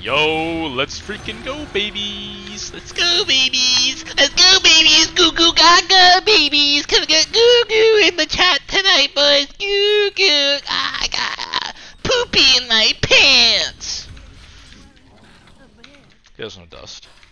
Yo, let's freaking go, babies! Let's go, babies! Let's go, babies! Goo goo gaga, babies! Come get goo goo in the chat tonight, boys! Goo goo! I got poopy in my pants! He has no dust.